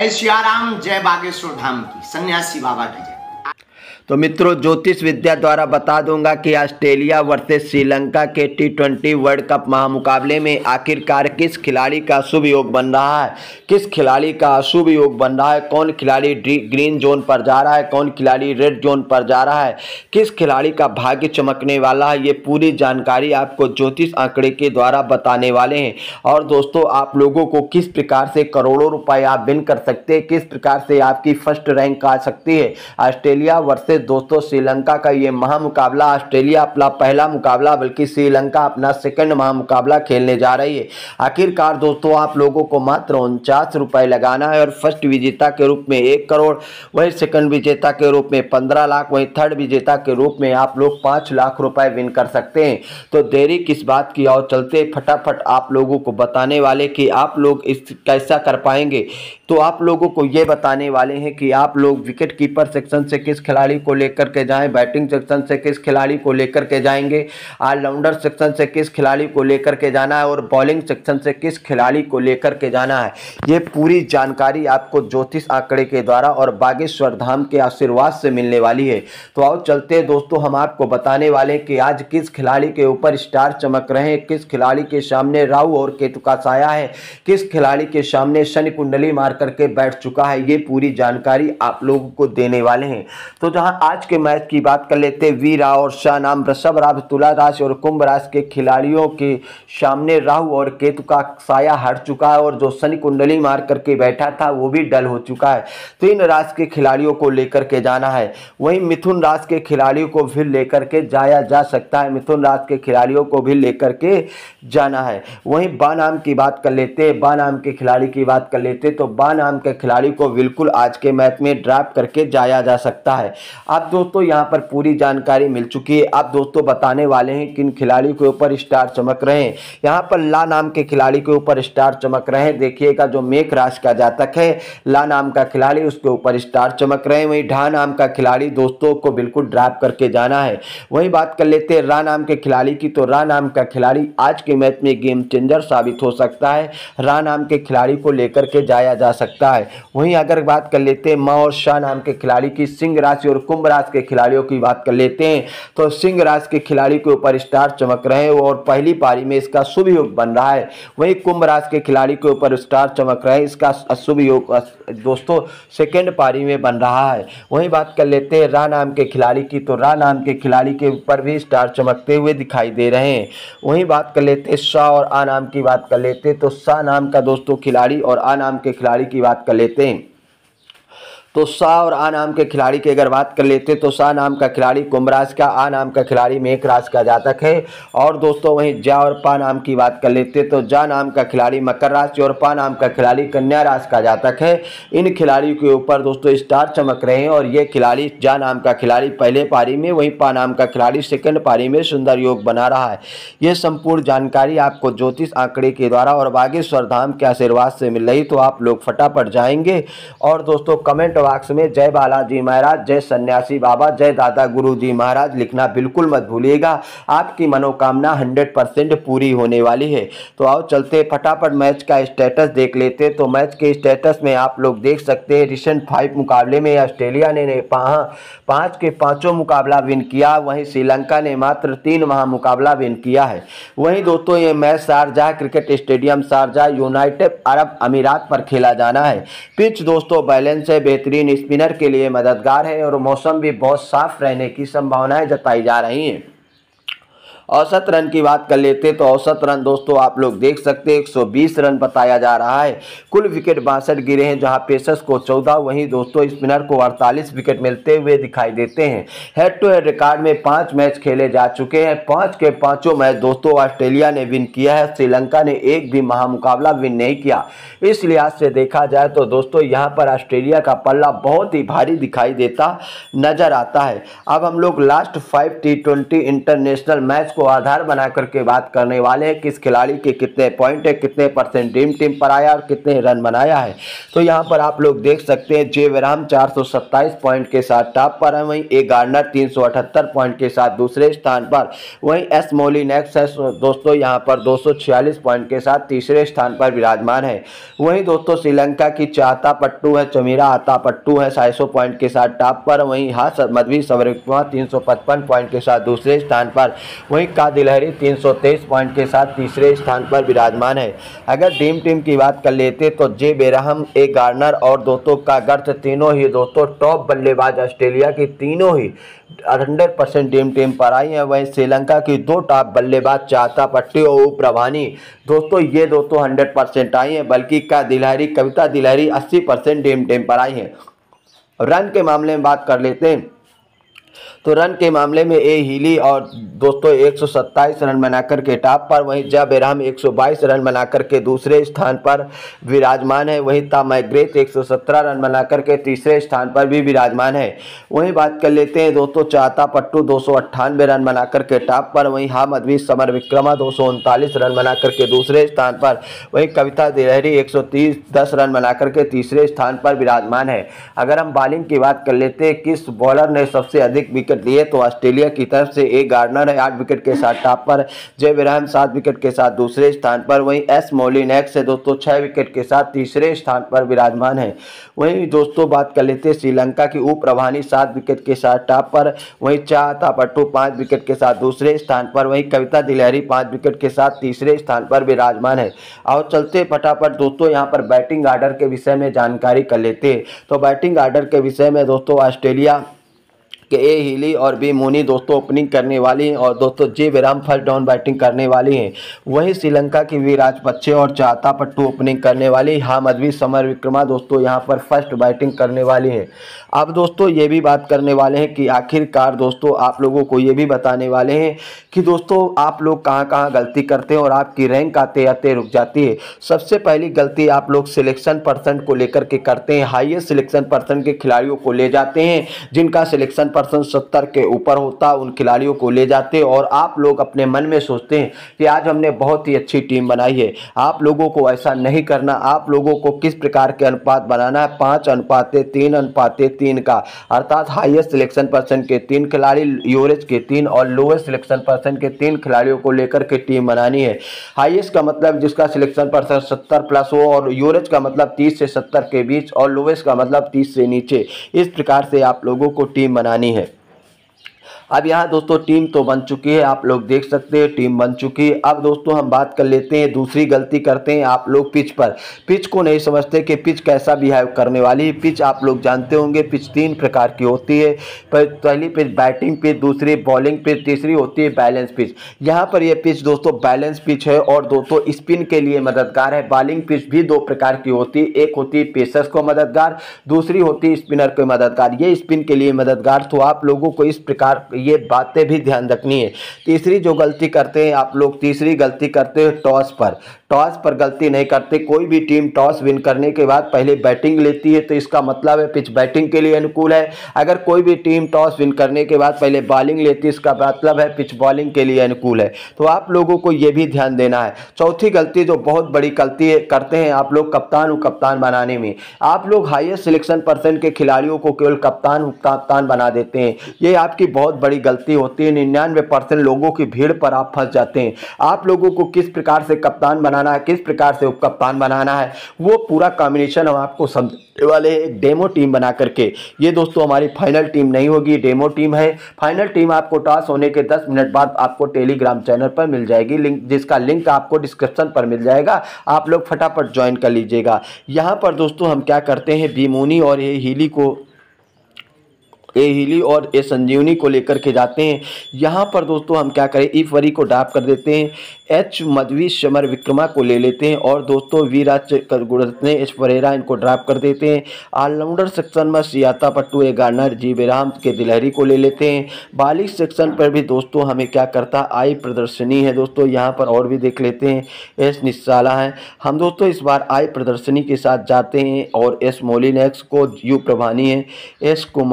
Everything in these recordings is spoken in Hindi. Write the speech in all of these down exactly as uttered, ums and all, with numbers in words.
जय सियाराम, जय बागेश्वर धाम की, सन्यासी बाबा की जय। तो मित्रों, ज्योतिष विद्या द्वारा बता दूंगा कि ऑस्ट्रेलिया वर्सेस श्रीलंका के टी ट्वेंटी वर्ल्ड कप महामुकाबले में आखिरकार किस खिलाड़ी का शुभ योग बन रहा है, किस खिलाड़ी का अशुभ योग बन रहा है, कौन खिलाड़ी ग्रीन जोन पर जा रहा है, कौन खिलाड़ी रेड जोन पर जा रहा है, किस खिलाड़ी का भाग्य चमकने वाला है। ये पूरी जानकारी आपको ज्योतिष आंकड़े के द्वारा बताने वाले हैं। और दोस्तों, आप लोगों को किस प्रकार से करोड़ों रुपए आप विन कर सकते हैं, किस प्रकार से आपकी फर्स्ट रैंक आ सकती है। ऑस्ट्रेलिया वर्सेस दोस्तों श्रीलंका का ये महामुकाबला, ऑस्ट्रेलिया अपना पहला मुकाबला बल्कि श्रीलंका अपना सेकंड महामुकाबला खेलने जा रही है। आखिरकार दोस्तों, आप लोगों को मात्र उनचास रुपए लगाना है और फर्स्ट विजेता के रूप में एक करोड़, वही सेकंड विजेता के रूप में पंद्रह लाख, वही थर्ड विजेता के रूप में आप लोग पाँच लाख रुपए विन कर सकते हैं। तो देरी किस बात की, और चलते फटाफट आप लोगों को बताने वाले कि आप लोग इस कैसा कर पाएंगे। तो आप लोगों को ये बताने वाले हैं कि आप लोग विकेट कीपर सेक्शन से किस खिलाड़ी को लेकर के जाएं, बैटिंग सेक्शन से किस खिलाड़ी को लेकर के जाएंगे, ऑलराउंडर सेक्शन से किस खिलाड़ी को लेकर के जाना है और बॉलिंग सेक्शन से किस खिलाड़ी को लेकर के जाना है। ये पूरी जानकारी आपको ज्योतिष आंकड़े के द्वारा और बागेश्वर धाम के आशीर्वाद से मिलने वाली है। तो आओ चलते हैं दोस्तों, हम आपको बताने वाले हैं कि आज किस खिलाड़ी के ऊपर स्टार चमक रहे हैं, किस खिलाड़ी के सामने राहु और केतु का साया है, किस खिलाड़ी के सामने शनि कुंडली मार करके बैठ चुका है। ये पूरी जानकारी आप लोगों को देने वाले हैं। तो जहां आज के मैच की बात कर लेते हैं, वीरा और शाह नाम वृषभ राशि, तुला राशि और कुंभ राशि के खिलाड़ियों के सामने राहु और केतु का साया हट चुका है और जो शनि कुंडली मार करके बैठा था वो भी डल हो चुका है। तीन राशि के खिलाड़ियों को लेकर के जाना है। वहीं मिथुन राशि के खिलाड़ियों को भी लेकर के जाया जा सकता है, मिथुन राशि के खिलाड़ियों को भी लेकर के जाना है। वहीं बा नाम की बात कर लेते हैं, बा नाम के खिलाड़ी की बात कर लेते तो बा नाम के खिलाड़ी को बिल्कुल आज के मैच में ड्रॉप करके जाया जा सकता है। अब दोस्तों यहाँ पर पूरी जानकारी मिल चुकी है। अब दोस्तों बताने वाले हैं किन खिलाड़ी के ऊपर स्टार चमक रहे हैं। यहाँ पर ला नाम के खिलाड़ी के ऊपर स्टार चमक रहे हैं। देखिएगा, जो मेष राशि का जातक है, ला नाम का खिलाड़ी, उसके ऊपर स्टार चमक रहे हैं। वहीं ढा नाम का खिलाड़ी दोस्तों को बिल्कुल ड्रॉप करके जाना है। वहीं बात कर लेते हैं रा नाम के खिलाड़ी की, तो रा नाम का खिलाड़ी आज के मैच में गेम चेंजर साबित हो सकता है। रा नाम के खिलाड़ी को लेकर के जाया जा सकता है। वहीं अगर बात कर लेते हैं मा और शाह नाम के खिलाड़ी की, सिंह राशि और कुंभ राशि के खिलाड़ियों की बात कर लेते हैं, तो सिंह राशि के खिलाड़ी के ऊपर स्टार चमक रहे हैं और पहली पारी में इसका शुभ योग बन रहा है। वहीं कुंभ राशि के खिलाड़ी के ऊपर स्टार चमक रहे हैं, इसका अशुभ योग दोस्तों सेकेंड पारी में बन रहा है। वहीं बात कर लेते हैं रा नाम के खिलाड़ी की, तो रा नाम के खिलाड़ी के ऊपर भी स्टार चमकते हुए दिखाई दे रहे हैं। वहीं बात कर लेते हैं शाह और आ नाम की बात कर लेते हैं, तो शाह नाम का दोस्तों खिलाड़ी और आ नाम के खिलाड़ी की बात कर लेते हैं, तो शाह और आ नाम के खिलाड़ी की अगर बात कर लेते तो शाह नाम का खिलाड़ी कुंभ राशि का, आ नाम का खिलाड़ी मेष राशि का जातक है। और दोस्तों वहीं जा और पा नाम की बात कर लेते तो जा नाम का खिलाड़ी मकर राशि और पा नाम का खिलाड़ी कन्या राशि का जातक है। इन खिलाड़ियों के ऊपर दोस्तों स्टार चमक रहे हैं और ये खिलाड़ी जा नाम का खिलाड़ी पहले पारी में, वहीं पा नाम का खिलाड़ी सेकंड पारी में सुंदर योग बना रहा है। ये संपूर्ण जानकारी आपको ज्योतिष आंकड़े के द्वारा और बागेश्वर धाम के आशीर्वाद से मिल रही, तो आप लोग फटाफट जाएंगे और दोस्तों कमेंट बॉक्स में जय बालाजी महाराज, जय सन्यासी बाबा, जय दादा गुरु जी महाराज लिखना बिल्कुल मत भूलिएगा। आपकी मनोकामना हंड्रेड परसेंट पूरी होने वाली है। तो आओ चलते फटाफट मैच का स्टेटस देख लेते। तो मैच के स्टेटस में आप लोग देख सकते हैं रिसेंट फाइव मुकाबले में ऑस्ट्रेलिया ने पाँच के पाँचों मुकाबला विन किया, वहीं श्रीलंका ने मात्र तीन महामुकाबला विन किया है। वहीं दोस्तों ये match Sharjah cricket stadium Sharjah United Arab अमीरात पर खेला जाना है। पिच दोस्तों बैलेंस है, बेहतरीन स्पिनर के लिए मददगार है और मौसम भी बहुत साफ रहने की संभावनाएं जताई जा रही हैं। औसत रन की बात कर लेते तो औसत रन दोस्तों आप लोग देख सकते हैं एक सौ बीस रन बताया जा रहा है। कुल विकेट बासठ गिरे हैं, जहां पेसर्स को चौदह, वहीं दोस्तों स्पिनर को अड़तालीस विकेट मिलते हुए दिखाई देते हैं। हेड टू हेड रिकॉर्ड में पांच मैच खेले जा चुके हैं, पांच के पांचों मैच दोस्तों ऑस्ट्रेलिया ने विन किया है, श्रीलंका ने एक भी महामुकाबला विन नहीं किया। इस लिहाज से देखा जाए तो दोस्तों यहाँ पर ऑस्ट्रेलिया का पल्ला बहुत ही भारी दिखाई देता नजर आता है। अब हम लोग last five T twenty international match को आधार बना करके बात करने वाले हैं किस खिलाड़ी के कितने पॉइंट है, कितने परसेंट ड्रीम टीम पर आया और कितने रन बनाया है। तो यहाँ पर आप लोग देख सकते हैं जे विराम चार सौ सत्ताईस पॉइंट के साथ टॉप पर है, वहीं ए गार्डनर तीन सौ अठहत्तर पॉइंट के साथ दूसरे स्थान पर, वहीं एस मोलिनेक्स है दोस्तों यहाँ पर दो सौ छियालीस पॉइंट के साथ तीसरे स्थान पर विराजमान है। वहीं दोस्तों श्रीलंका की चाहता पट्टू है, चमीरा आता पट्टू है सात सौ पॉइंट के साथ टॉप पर, वहीं हाँ मधवी सवरिक्रमा तीन सौ पचपन पॉइंट के साथ दूसरे स्थान पर, वहीं का दिलहरी तीन सौ तेईस पॉइंट के साथ तीसरे स्थान पर विराजमान है। अगर ड्रीम टीम की बात कर लेते तो जे बेरहम, ए गार्डनर और दोस्तों का गर्थ तीनों ही दोस्तों टॉप बल्लेबाज ऑस्ट्रेलिया की तीनों ही हंड्रेड परसेंट ड्रीम टीम पर आई है। वहीं श्रीलंका की दो टॉप बल्लेबाज चाहता पट्टी और प्रभानी दोस्तों ये दोस्तों हंड्रेड परसेंट आई हैं, बल्कि का दिलहरी कविता दिलहरी अस्सी परसेंट ड्रीम टीम पर आई हैं। रन के मामले में बात कर लेते हैं तो रन के मामले में ए हीली और दोस्तों एक सौ सत्ताईस रन बनाकर के टॉप पर, वहीं जा बेरहम एक सौ बाईस रन बनाकर के दूसरे स्थान पर विराजमान है। वहीं ता मैग्रेथ एक सौ सत्रह रन बनाकर के तीसरे स्थान पर भी विराजमान है। वहीं बात कर लेते हैं दोस्तों चाहता पट्टू दो सौ अट्ठानवे रन बनाकर के टॉप पर, वहीं हा मधवी समर विक्रमा दो सौ उनतालीस रन बनाकर के दूसरे स्थान पर, वहीं कविता दिलहरी एक सौ तीस दस रन बनाकर के तीसरे स्थान पर विराजमान है। अगर हम बॉलिंग की बात कर लेते हैं किस बॉलर ने सबसे अधिक विकेट लिए तो ऑस्ट्रेलिया की तरफ से ए गार्डनर है आठ विकेट के साथ टॉप पर, जे विराम सात विकेट के साथ दूसरे स्थान पर, वहीं एस मोलिनेक्स है दोस्तों छह विकेट के साथ तीसरे स्थान पर विराजमान है। वहीं दोस्तों बात कर लेते हैं श्रीलंका की उ प्रभानी सात विकेट के साथ टॉप पर, वहीं चाहता पट्टू पाँच विकेट के साथ दूसरे स्थान पर, वहीं कविता दिलहरी पाँच विकेट के साथ तीसरे स्थान पर विराजमान है। और चलते फटाफट दोस्तों यहाँ पर बैटिंग आर्डर के विषय में जानकारी कर लेते हैं। तो बैटिंग आर्डर के विषय में दोस्तों ऑस्ट्रेलिया के ए हीली और बी मूनी दोस्तों ओपनिंग करने वाली हैं और दोस्तों जे विराम फर्स्ट डाउन बैटिंग करने वाली हैं। वहीं श्रीलंका की वी राजपक्षे और चाहता पट्टू ओपनिंग करने वाली, हा मधवी समर विक्रमा दोस्तों यहां पर फर्स्ट बैटिंग करने वाली हैं। अब दोस्तों ये भी बात करने वाले हैं कि आखिरकार दोस्तों आप लोगों को ये भी बताने वाले हैं कि दोस्तों आप लोग कहां कहां गलती करते हैं और आपकी रैंक आते आते रुक जाती है। सबसे पहली गलती आप लोग सिलेक्शन परसेंट को लेकर के करते हैं। हाईएस्ट सिलेक्शन परसेंट के खिलाड़ियों को ले जाते हैं, जिनका सिलेक्शन परसेंट सत्तर के ऊपर होता उन खिलाड़ियों को ले जाते हैं और आप लोग अपने मन में सोचते हैं कि आज हमने बहुत ही अच्छी टीम बनाई है। आप लोगों को ऐसा नहीं करना। आप लोगों को किस प्रकार के अनुपात बनाना है, पाँच अनुपाते तीन अनुपाते तीन का, अर्थात हाईएस्ट सिलेक्शन परसेंट के तीन खिलाड़ी, एवरेज के तीन और लोएस्ट सिलेक्शन परसेंट के तीन खिलाड़ियों को लेकर के टीम बनानी है। हाईएस्ट का मतलब जिसका सिलेक्शन परसेंट सत्तर प्लस हो और एवरेज का मतलब तीस से सत्तर के बीच और लोएस्ट का मतलब तीस से नीचे। इस प्रकार से आप लोगों को टीम बनानी है। अब यहाँ दोस्तों टीम तो बन चुकी है, आप लोग देख सकते हैं टीम बन चुकी है। अब दोस्तों हम बात कर लेते हैं, दूसरी गलती करते हैं आप लोग पिच पर। पिच को नहीं समझते कि पिच कैसा बिहेव करने वाली है। पिच आप लोग जानते होंगे पिच तीन प्रकार की होती है। पहली पिच बैटिंग पिच, दूसरी बॉलिंग पिच, तीसरी होती है बैलेंस पिच। यहाँ पर यह पिच दोस्तों बैलेंस पिच है और दोस्तों स्पिन के लिए मददगार है। बॉलिंग पिच भी दो प्रकार की होती है, एक होती है पेसर्स को मददगार, दूसरी होती है स्पिनर को मददगार। ये स्पिन के लिए मददगार, तो आप लोगों को इस प्रकार ये बातें भी ध्यान रखनी है। तीसरी जो गलती करते हैं आप लोग, तीसरी गलती करते हैं टॉस पर। टॉस पर गलती नहीं करते। कोई भी टीम टॉस विन करने के बाद पहले बैटिंग लेती है तो इसका मतलब है पिच बैटिंग के लिए अनुकूल है। अगर कोई भी टीम टॉस विन करने के बाद पहले बॉलिंग लेती है इसका मतलब है पिच बॉलिंग के लिए अनुकूल है। तो आप लोगों को ये भी ध्यान देना है। चौथी गलती जो बहुत बड़ी गलती है करते हैं आप लोग कप्तान कप्तान बनाने में। आप लोग हाईएस्ट सिलेक्शन परसेंट के खिलाड़ियों को केवल कप्तान कप्तान बना देते हैं। ये आपकी बहुत बड़ी गलती होती है। निन्यानवे परसेंट लोगों की भीड़ पर आप फंस जाते हैं। आप लोगों को किस प्रकार से कप्तान बनाना है, किस प्रकार से उप कप्तान बनाना है, वो पूरा कॉम्बिनेशन हम आपको समझने वाले हैं एक डेमो टीम बना करके। ये दोस्तों हमारी फाइनल टीम नहीं होगी, डेमो टीम है। फाइनल टीम आपको टॉस होने के दस मिनट बाद आपको टेलीग्राम चैनल पर मिल जाएगी, लिंक जिसका लिंक आपको डिस्क्रिप्शन पर मिल जाएगा। आप लोग फटाफट ज्वाइन कर लीजिएगा। यहाँ पर दोस्तों हम क्या करते हैं, बीमोनी और ये हीली को ए हीली और ए संजीवनी को लेकर के जाते हैं। यहाँ पर दोस्तों हम क्या करें, ई वरी को ड्रॉप कर देते हैं, एच मधवी समर विक्रमा को ले लेते हैं और दोस्तों वी राज गुड़तने एच परेरा इनको ड्रॉप कर देते हैं। ऑलराउंडर सेक्शन में सियाता पट्टू ए गार्डनर जी बेराम के दिलहरी को ले लेते हैं। बालिक सेक्शन पर भी दोस्तों हमें क्या करता, आई प्रदर्शनी है दोस्तों, यहाँ पर और भी देख लेते हैं, एस निशाला है। हम दोस्तों इस बार आई प्रदर्शनी के साथ जाते हैं और एस मोलिनेक्स को यू प्रभानी है, एस कुमारी यू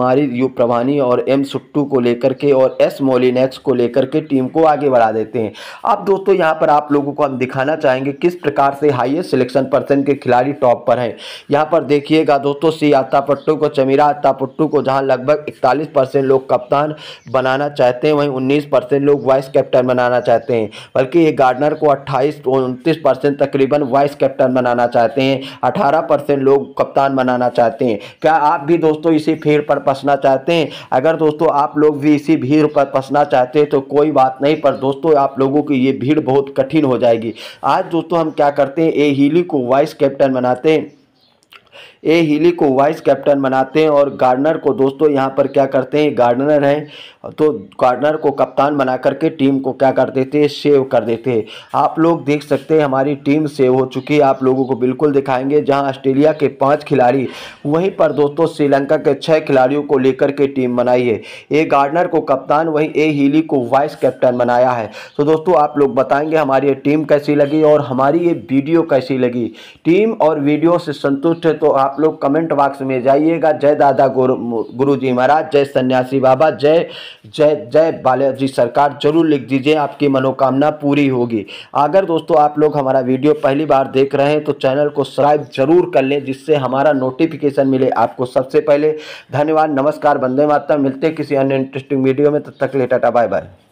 संजीव प्रभानी और एम सुट्टू को लेकर के और एस मोलिनेक्स को लेकर के टीम को आगे बढ़ा देते हैं। अब दोस्तों यहाँ पर आप लोगों को हम दिखाना चाहेंगे किस प्रकार से हाईएस्ट सिलेक्शन परसेंट के खिलाड़ी टॉप पर हैं। यहाँ पर देखिएगा दोस्तों, सी आतापट्टू को, चमीरा आतापट्टू को जहाँ लगभग इकतालीस परसेंट लोग कप्तान बनाना चाहते हैं, वहीं उन्नीस परसेंट लोग वाइस कैप्टन बनाना चाहते हैं। बल्कि ये गार्डनर को अट्ठाईस उनतीस परसेंट तकरीबन वाइस कैप्टन बनाना चाहते हैं, अठारह परसेंट लोग कप्तान बनाना चाहते हैं। क्या आप भी दोस्तों इसी भीड़ पर फंसना चाहते हैं? अगर दोस्तों आप लोग भी इसी भीड़ पर फंसना चाहते हैं तो कोई बात नहीं, पर दोस्तों आप लोगों की ये भीड़ बहुत कठिन हो जाएगी। आज दोस्तों हम क्या करते हैं, ए हीली को वाइस कैप्टन बनाते हैं, ए हीली को वाइस कैप्टन बनाते हैं और गार्डनर को दोस्तों यहाँ पर क्या करते हैं, गार्डनर हैं तो गार्डनर को कप्तान बना करके टीम को क्या कर देते हैं, सेव कर देते हैं। आप लोग देख सकते हैं हमारी टीम सेव हो चुकी है, आप लोगों को बिल्कुल दिखाएंगे। जहां ऑस्ट्रेलिया के पाँच खिलाड़ी, वहीं पर दोस्तों श्रीलंका के छः खिलाड़ियों को लेकर के टीम बनाई है। ए गार्डनर को कप्तान, वहीं ए हीली को वाइस कैप्टन बनाया है। तो दोस्तों आप लोग बताएंगे हमारी ये टीम कैसी लगी और हमारी ये वीडियो कैसी लगी। टीम और वीडियो से संतुष्ट है तो आप लोग कमेंट बॉक्स में जाइएगा। जय दादा गुरु गुरु जी महाराज, जय सन्यासी बाबा, जय जय जय बालाजी सरकार जरूर लिख दीजिए, आपकी मनोकामना पूरी होगी। अगर दोस्तों आप लोग हमारा वीडियो पहली बार देख रहे हैं तो चैनल को सब्सक्राइब जरूर कर लें, जिससे हमारा नोटिफिकेशन मिले आपको सबसे पहले। धन्यवाद, नमस्कार, वंदे मातरम। मिलते हैं किसी अन्य इंटरेस्टिंग वीडियो में, तब तक के लिए टाटा बाय बाय।